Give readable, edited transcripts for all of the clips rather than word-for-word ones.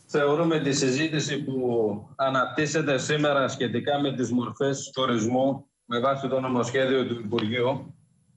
Θεωρούμε τη συζήτηση που αναπτύσσεται σήμερα σχετικά με τις μορφές τουρισμού με βάση το νομοσχέδιο του Υπουργείου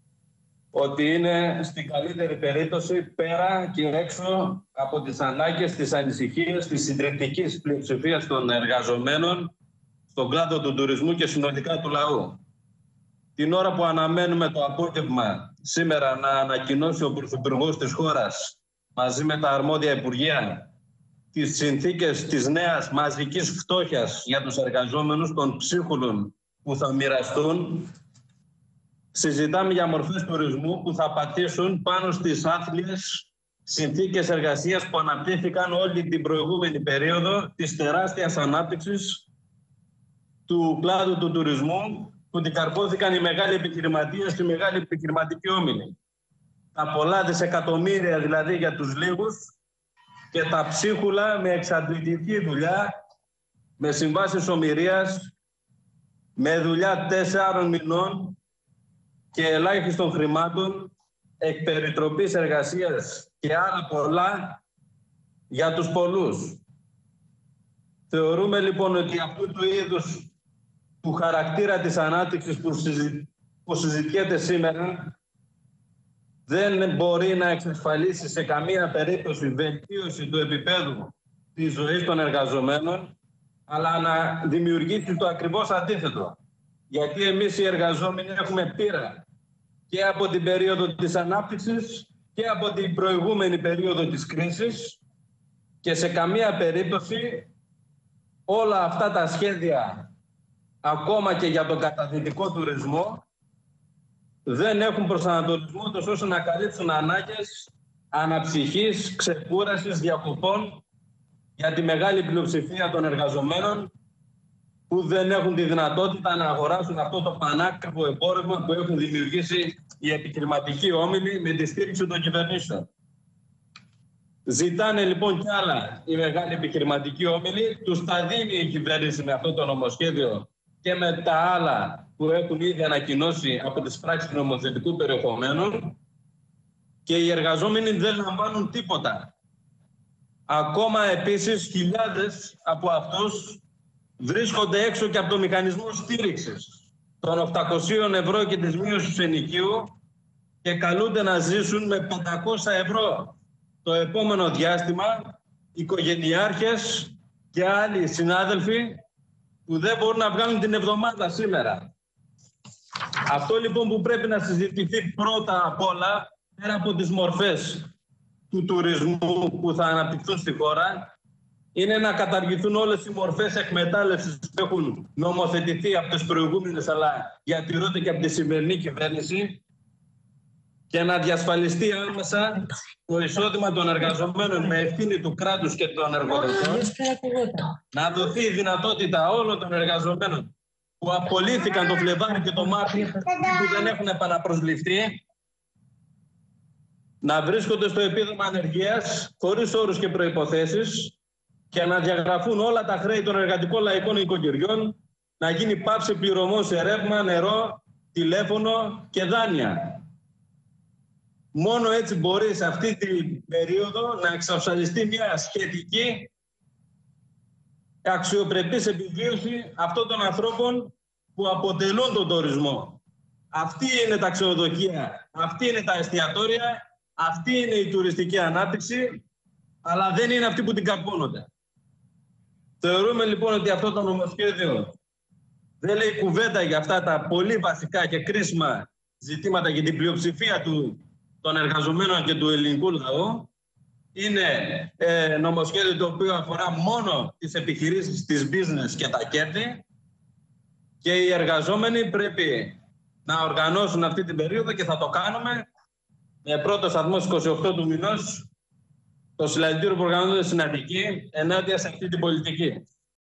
ότι είναι στην καλύτερη περίπτωση πέρα και έξω από τις ανάγκες, τις ανησυχίες της συντριπτικής πλειοψηφίας των εργαζομένων στον κλάδο του τουρισμού και συνολικά του λαού. Την ώρα που αναμένουμε το απόγευμα σήμερα να ανακοινώσει ο Πρωθυπουργός της χώρας μαζί με τα αρμόδια Υπουργεία τις συνθήκες της νέας μαζικής φτώχειας για τους εργαζόμενους των ψίχουλων που θα μοιραστούν, συζητάμε για μορφές τουρισμού που θα πατήσουν πάνω στις άθλιες συνθήκες εργασίας που αναπτύχθηκαν όλη την προηγούμενη περίοδο της τεράστιας ανάπτυξης του κλάδου του τουρισμού που την καρπόθηκαν οι μεγάλοι επιχειρηματίες και οι μεγάλοι επιχειρηματικοί όμιλοι. Τα πολλά δισεκατομμύρια δηλαδή για τους λίγους και τα ψίχουλα με εξαντλητική δουλειά, με συμβάσεις ομηρίας, με δουλειά 4 μηνών και ελάχιστων χρημάτων, εκ περιτροπής εργασίας και άλλα πολλά για τους πολλούς. Θεωρούμε λοιπόν ότι αυτού του είδους του χαρακτήρα της ανάπτυξης που συζητιέται σήμερα δεν μπορεί να εξασφαλίσει σε καμία περίπτωση βελτίωση του επίπεδου της ζωής των εργαζομένων, αλλά να δημιουργήσει το ακριβώς αντίθετο. Γιατί εμείς οι εργαζόμενοι έχουμε πείρα και από την περίοδο της ανάπτυξης και από την προηγούμενη περίοδο της κρίσης και σε καμία περίπτωση όλα αυτά τα σχέδια, ακόμα και για τον καταδυτικό τουρισμό, δεν έχουν προσανατολισμό τόσο ώστε να καλύψουν ανάγκες αναψυχής, ξεκούρασης, διακοπών για τη μεγάλη πλειοψηφία των εργαζομένων που δεν έχουν τη δυνατότητα να αγοράσουν αυτό το πανάκριβο εμπόρευμα που έχουν δημιουργήσει οι επιχειρηματικοί όμιλοι με τη στήριξη των κυβερνήσεων. Ζητάνε λοιπόν κι άλλα οι μεγάλοι επιχειρηματικοί όμιλοι, τους τα δίνει η κυβέρνηση με αυτό το νομοσχέδιο και με τα άλλα που έχουν ήδη ανακοινώσει από τις πράξεις νομοθετικού περιεχομένου και οι εργαζόμενοι δεν λαμβάνουν τίποτα. Ακόμα επίσης χιλιάδες από αυτούς βρίσκονται έξω και από το μηχανισμό στήριξης των 800 ευρώ και της μείωσης του ενοικίου και καλούνται να ζήσουν με 500 ευρώ το επόμενο διάστημα οικογενειάρχες και άλλοι συνάδελφοι που δεν μπορούν να βγάλουν την εβδομάδα σήμερα. Αυτό λοιπόν που πρέπει να συζητηθεί πρώτα απ' όλα, πέρα από τις μορφές του τουρισμού που θα αναπτυχθούν στη χώρα, είναι να καταργηθούν όλες οι μορφές εκμετάλλευσης που έχουν νομοθετηθεί από τις προηγούμενες, αλλά διατηρούνται και από τη σημερινή κυβέρνηση, και να διασφαλιστεί άμεσα το εισόδημα των εργαζομένων με ευθύνη του κράτους και των εργοδοτών, να δοθεί η δυνατότητα όλων των εργαζομένων που απολύθηκαν το Φλεβάρι και το Μάρτιο που δεν έχουν επαναπροσληφθεί, να βρίσκονται στο επίδομα ανεργίας χωρίς όρους και προϋποθέσεις και να διαγραφούν όλα τα χρέη των εργατικών λαϊκών οικογενειών, να γίνει πάυση πληρωμών σε ρεύμα, νερό, τηλέφωνο και δάνεια. Μόνο έτσι μπορεί σε αυτή την περίοδο να εξασφαλιστεί μια σχετική αξιοπρεπής επιβίωση αυτών των ανθρώπων που αποτελούν τον τουρισμό. Αυτή είναι τα ξενοδοχεία, αυτή είναι τα εστιατόρια, αυτή είναι η τουριστική ανάπτυξη, αλλά δεν είναι αυτοί που την καρπώνονται. Θεωρούμε λοιπόν ότι αυτό το νομοσχέδιο δεν λέει κουβέντα για αυτά τα πολύ βασικά και κρίσιμα ζητήματα για την πλειοψηφία των εργαζομένων και του ελληνικού λαού. Είναι νομοσχέδιο το οποίο αφορά μόνο τις επιχειρήσεις, τις business και τα κέρδη, και οι εργαζόμενοι πρέπει να οργανώσουν αυτή την περίοδο και θα το κάνουμε με πρώτο σταθμό στις 28 του μηνός το συλλαλητήριο που οργανώνεται στην Αττική ενάντια σε αυτή την πολιτική.